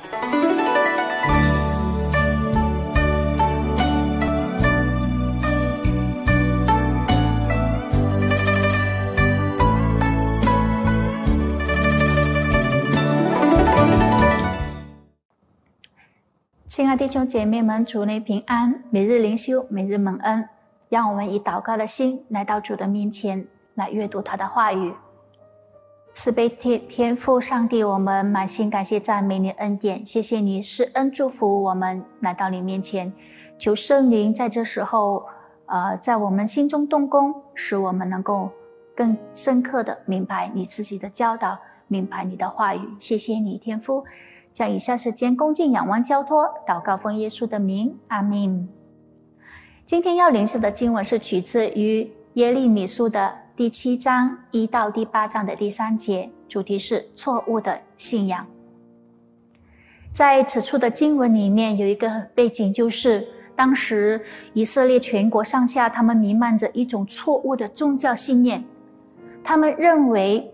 亲爱的弟兄姐妹们，主内平安，每日灵修，每日蒙恩，让我们以祷告的心来到主的面前，来阅读他的话语。慈悲天父上帝，我们满心感谢赞美你恩典，谢谢你施恩祝福我们来到你面前，求圣灵在这时候在我们心中动工，使我们能够更深刻的明白你自己的教导，明白你的话语。谢谢你天父，将以下时间恭敬仰望交托，祷告奉耶稣的名，阿们。今天要灵修的经文是取自于耶利米书的第7章1到第8章的第3节，主题是错误的信仰。在此处的经文里面有一个背景，就是当时以色列全国上下，他们弥漫着一种错误的宗教信念，他们认为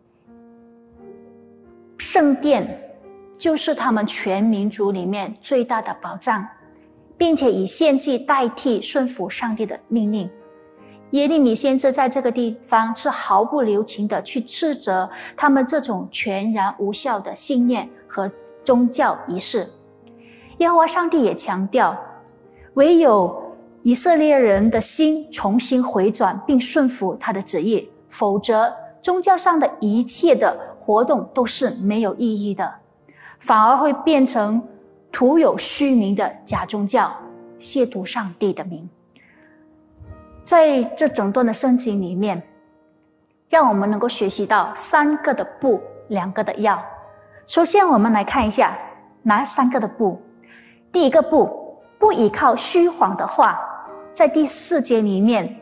圣殿就是他们全民族里面最大的保障，并且以献祭代替顺服上帝的命令。耶利米先知在这个地方是毫不留情的去斥责他们这种全然无效的信念和宗教仪式。耶和华上帝也强调，唯有以色列人的心重新回转并顺服他的旨意，否则宗教上的一切的活动都是没有意义的，反而会变成徒有虚名的假宗教，亵渎上帝的名。在这整段的圣经里面，让我们能够学习到3个的不，2个的要。首先我们来看一下哪3个的不。第一个不依靠虚谎的话，在第4节里面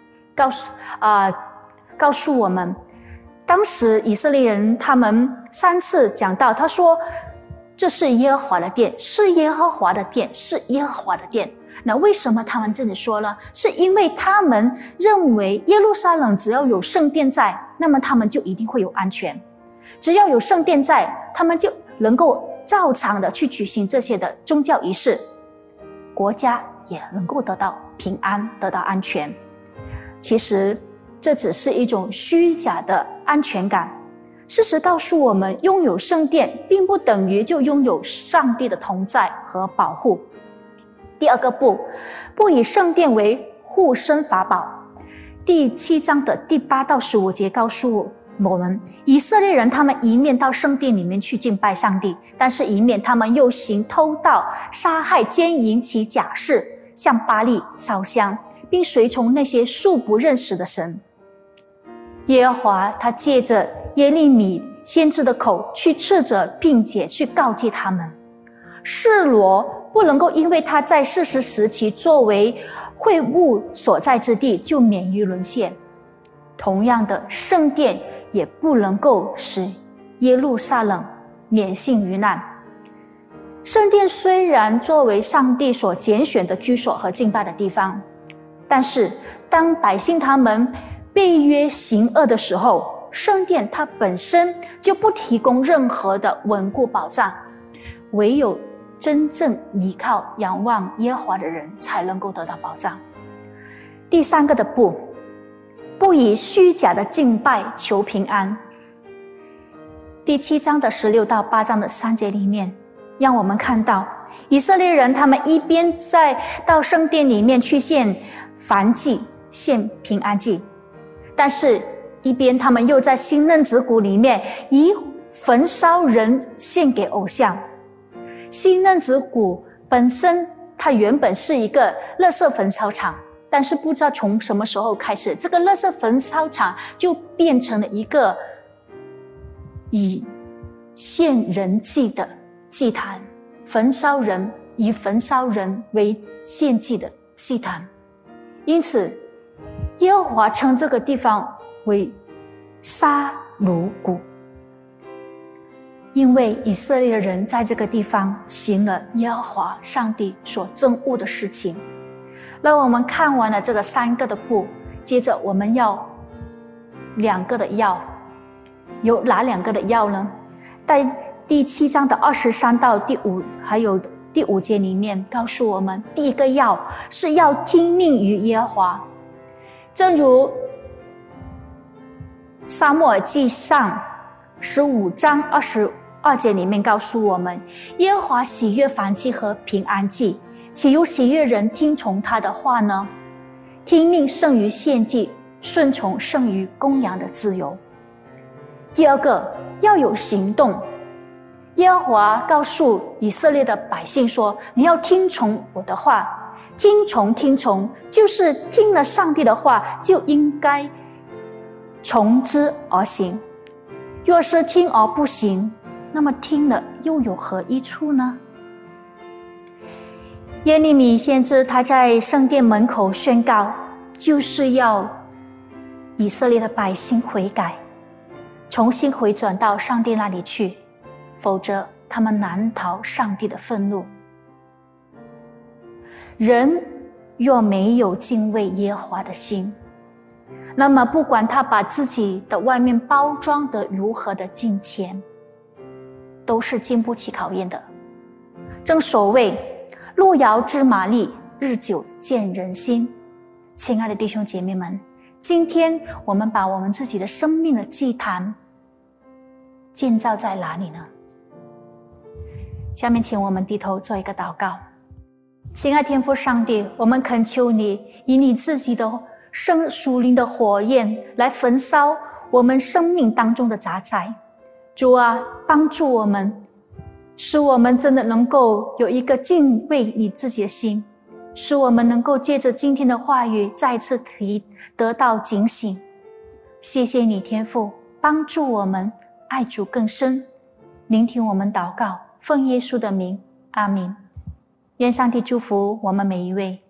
告诉我们，当时以色列人他们3次讲到，他说这是耶和华的殿，是耶和华的殿，是耶和华的殿。那为什么他们这里说呢？是因为他们认为耶路撒冷只要有圣殿在，那么他们就一定会有安全，只要有圣殿在，他们就能够照常的去举行这些的宗教仪式，国家也能够得到平安，得到安全。其实这只是一种虚假的安全感。事实告诉我们，拥有圣殿并不等于就拥有上帝的同在和保护。第二个不以圣殿为护身法宝。第7章的第8到15节告诉我们，以色列人他们一面到圣殿里面去敬拜上帝，但是一面他们又行偷盗、杀害、奸淫其假誓，向巴力烧香，并随从那些素不认识的神。耶和华他借着耶利米先知的口去斥责，并且去告诫他们，示罗不能够因为他在世时时期作为会幕所在之地就免于沦陷，同样的，圣殿也不能够使耶路撒冷免幸于难。圣殿虽然作为上帝所拣选的居所和敬拜的地方，但是当百姓他们被约行恶的时候，圣殿它本身就不提供任何的稳固保障，唯有真正依靠仰望耶和华的人才能够得到保障。第3个的不以虚假的敬拜求平安。第7章的16到8章的3节里面，让我们看到以色列人他们一边到圣殿里面去献燔祭、献平安祭，但是一边他们又在新嫩子谷里面以焚烧人献给偶像。新嫩子谷本身它原本是一个垃圾焚烧场，但是不知道从什么时候开始，这个垃圾焚烧场就变成了一个以献人祭的祭坛，以焚烧人为献祭的祭坛。因此耶和华称这个地方为杀戮谷，因为以色列人在这个地方行了耶和华上帝所憎恶的事情。那我们看完了这个3个的不，接着我们要2个的要。有哪2个的要呢？在第7章的23到还有第5节里面告诉我们，第一个是要听命于耶和华。正如撒母耳记上15章22节里面告诉我们，耶和华喜悦燔祭和平安祭，岂有喜悦人听从他的话呢？听命胜于献祭，顺从胜于公羊的自由。第二个，要有行动。耶和华告诉以色列的百姓说，你要听从我的话。听从就是听了上帝的话，就应该从之而行。若是听而不行，那么听了又有何益处呢？耶利米先知他在圣殿门口宣告，就是要以色列的百姓悔改，重新回转到上帝那里去，否则他们难逃上帝的愤怒。人若没有敬畏耶和华的心，那么不管他把自己的外面包装得如何的敬虔，都是经不起考验的。正所谓路遥知马力，日久见人心。亲爱的弟兄姐妹们，今天我们把我们自己的生命的祭坛建造在哪里呢？下面请我们低头做一个祷告。亲爱天父上帝，我们恳求你以你自己的属灵的火焰来焚烧我们生命当中的杂质。主啊，帮助我们，使我们真的能够有一个敬畏你自己的心，使我们能够借着今天的话语再次得到警醒。谢谢你天父，帮助我们爱主更深。聆听我们祷告，奉耶稣的名，阿们。愿上帝祝福我们每一位。